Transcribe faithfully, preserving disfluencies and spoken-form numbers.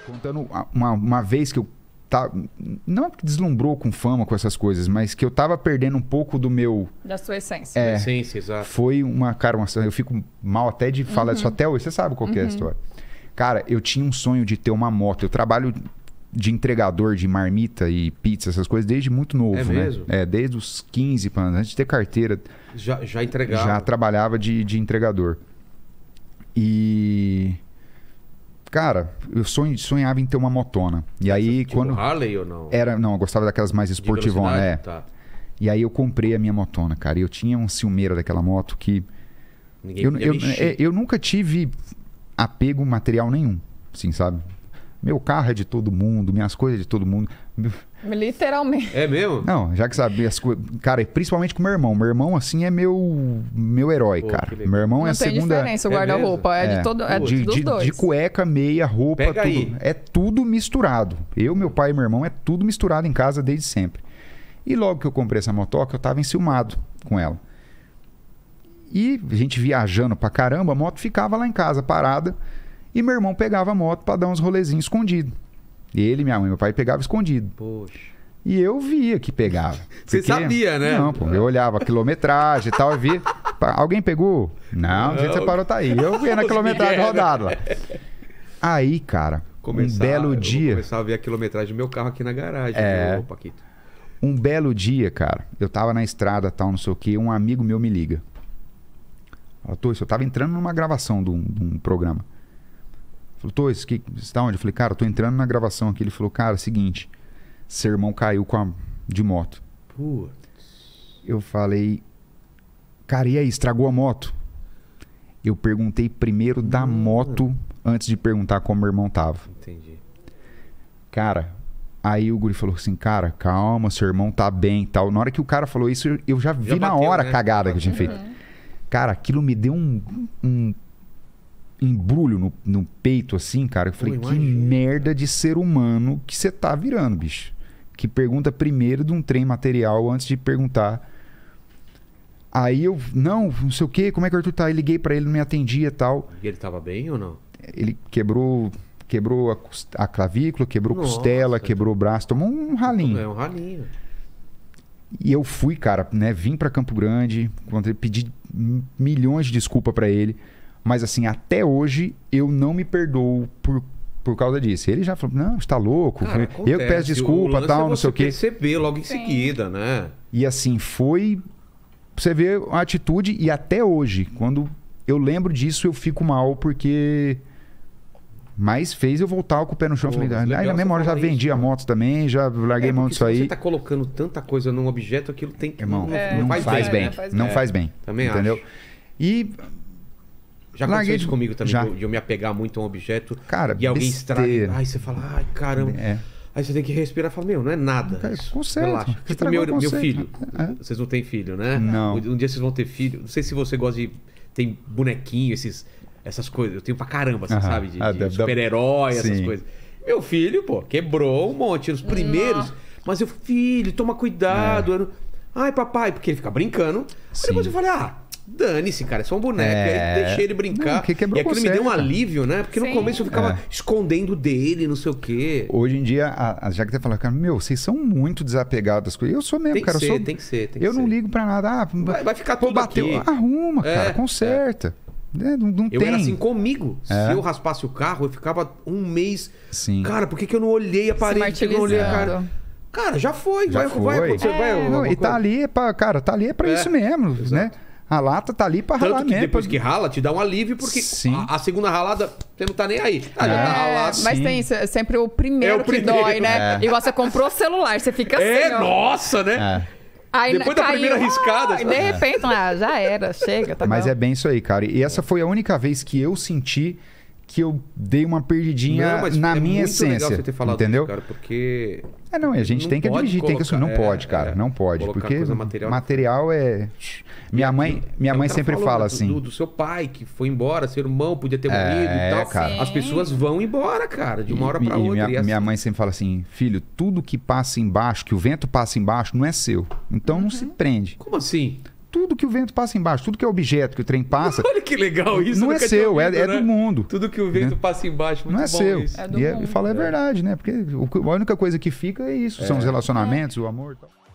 Contando uma, uma vez que eu tá, não deslumbrou com fama, com essas coisas, mas que eu tava perdendo um pouco do meu... Da sua essência. É, essência, exato. Foi uma... Cara, uma, eu fico mal até de falar Uhum. disso até hoje. Você sabe qual que é a Uhum. história. Cara, eu tinha um sonho de ter uma moto. Eu trabalho de entregador de marmita e pizza, essas coisas, desde muito novo, É né? mesmo? É, desde os quinze anos. Antes de ter carteira, Já, já entregava. já trabalhava de, de entregador. E... Cara, eu sonho, sonhava em ter uma motona. E aí, Tipo quando... Harley ou não? Era, não, eu gostava daquelas mais De esportivonas, velocidade? é. Tá. E aí eu comprei a minha motona, cara. E eu tinha um ciumeira daquela moto que... Ninguém Eu, podia eu, mexer. é, eu nunca tive apego material nenhum, assim, sabe? Meu carro é de todo mundo, minhas coisas é de todo mundo. Meu- Literalmente. É mesmo? Não, já que sabe, as coisas... Cara, principalmente com meu irmão. Meu irmão, assim, é meu, meu herói, Pô, cara. que legal. Meu irmão é Não a tem segunda... diferença o É guarda-roupa. É, É. de todo, é de, dos de, dois. de cueca, meia, roupa, Pega tudo. aí. É tudo misturado. Eu, meu pai e meu irmão é tudo misturado em casa desde sempre. E logo que eu comprei essa motoca, eu tava enciumado com ela. E a gente viajando pra caramba, a moto ficava lá em casa parada e meu irmão pegava a moto pra dar uns rolezinhos escondido. Ele, minha mãe e meu pai pegavam escondido. Poxa. E eu via que pegava. Você sabia, né? Não, pô, eu olhava a quilometragem e tal, eu via. Pá, alguém pegou? Não, do jeito que você parou, tá aí. Eu via na Os quilometragem Miguel, né? rodada lá. Aí, cara, Começar- um belo eu vou dia. começar a ver a quilometragem do meu carro aqui na garagem. É. Viu, Paquito? Um belo dia, cara, eu tava na estrada, tal, não sei o quê, um amigo meu me liga. Fala, Tois, eu tava entrando numa gravação de um, de um programa. Falou, Tois, que, você tá onde? Eu falei, cara, eu tô entrando na gravação aqui. Ele falou, cara, seguinte, seu irmão caiu com a, de moto. Putz. Eu falei, cara, e aí, estragou a moto? Eu perguntei primeiro da Hum. moto antes de perguntar como meu irmão tava. Entendi. Cara, aí o guri falou assim, cara, calma, seu irmão tá bem e tal. Na hora que o cara falou isso, eu- eu já vi Já na bateu, hora né? a cagada que eu tinha Bateu. feito. Cara, aquilo me deu um, um embrulho no, no peito, assim, cara. Eu falei, Pô, que imagina, merda de ser humano que você tá virando, bicho. Que pergunta primeiro de um trem material antes de perguntar. Aí eu, não, não sei o quê, como é que o Arthur tá? Aí liguei pra ele, não me atendia e tal. E ele tava bem ou não? Ele quebrou, quebrou a, cos- a clavícula, quebrou Nossa. costela, quebrou o braço, tomou um ralinho. É um ralinho. E eu fui, cara, né? Vim pra Campo Grande, encontrei- pedi m- milhões de desculpas pra ele. Mas assim, até hoje eu não me perdoo por, por causa disso. Ele já falou, não, você tá louco. Cara, eu que acontece. peço O desculpa, lance tal, é não sei o quê. Você perceber logo em Sim. seguida, né? E assim, foi... Você vê a atitude e até hoje, quando eu lembro disso, eu fico mal porque... Mas fez eu voltar com o pé no chão. Pô, Falei, mas aí legal na você mesma hora eu já falar vendi isso, a né? moto também, já larguei É, mão porque disso se aí. você tá colocando tanta coisa num objeto, aquilo tem que... Irmão, É, não, não faz, faz bem. bem, não faz Não bem. faz bem. Também entendeu? acho. E, Já Larguei aconteceu de- isso comigo também, já. de eu- de eu me apegar muito a um objeto cara, e alguém besteira. estraga. Aí você fala, ai, caramba. É. Aí você tem que respirar e falar, meu, não é nada. Cara, isso. conserta. Relaxa. Tipo, Estragou meu, o meu conceito. filho. É. Vocês não têm filho, né? Não. Um, um dia vocês vão ter filho. Não sei se você gosta de... Tem bonequinho, esses, essas coisas. Eu tenho pra caramba, você Aham. sabe? De, Ah, de deve dar- super-herói, essas Sim. coisas. Meu filho, pô, quebrou um monte. Os primeiros... Mas eu, filho, toma cuidado. Eu não- Ai, papai, porque ele fica brincando. Aí Sim. depois eu falei, ah... Dane-se, cara, é só um boneco. É. Aí deixei ele brincar. Não, que quebrou e aquilo me deu um conserta. alívio, né? Porque no Sim. começo eu ficava É. escondendo dele, não sei o quê. Hoje em dia, a, a Jaque até fala, cara, meu, vocês são muito desapegados das coisas. Eu sou mesmo, Tem que cara. ser, eu sou... tem que ser, tem que eu não ser. ligo pra nada. Ah, Vai, vai ficar pô, tudo bateu. aqui. Arruma, É, cara, conserta. É, não não Eu tem. era assim comigo. É. Se eu raspasse o carro, eu ficava um mês. Sim. Cara, por que, que eu não olhei a Se parede? Por que que eu não olhei a cara? martirizando. Cara, já foi. Já vai, foi. vai acontecer. É. Vai, Não, alguma e tá coisa. ali, pra, cara, tá ali é pra É, isso mesmo, exato. né? A lata tá ali pra ralar Tanto que mesmo. depois pra- que rala, te dá um alívio, porque Sim. a, a segunda ralada, você não tá nem aí. Ah, já É. tá É, ralado. mas sim. tem isso, é sempre o primeiro, É o que primeiro. dói, né? É. Igual você comprou o celular, você fica assim, É, ó. nossa, né? É. Aí Depois da caiu, primeira riscada, ah, E sabe? de repente, ah, já era, chega, tá Mas bom. é bem isso aí, cara. E essa foi a única vez que eu senti que eu dei uma perdidinha Não, mas na é minha muito essência. legal você ter falado entendeu? isso, cara, porque... É, não, e a gente Não tem que pode admitir, tem que assumir. Não colocar- é, pode, cara, é. não pode. Colocar Porque coisa material- material é... Minha mãe, minha É o mãe que ela sempre falou, fala né? assim... Do, do seu pai, que foi embora, seu irmão podia ter É, morrido e tal. cara. As pessoas vão embora, cara, de uma hora E- pra e outra. Minha, e assim- minha mãe sempre fala assim, filho, tudo que passa embaixo, que o vento passa embaixo, não é seu. Então não se prende. Como assim? tudo que o vento passa embaixo, tudo que é objeto que o trem passa, Olha que legal isso. não é nunca tinha seu, é, ouvido, é né? do mundo. Tudo que o vento Né? passa embaixo, muito Não é bom seu. isso. É do E é, mundo. eu falo, é verdade, né? Porque o- a única coisa que fica é isso, são os relacionamentos, o amor e tal.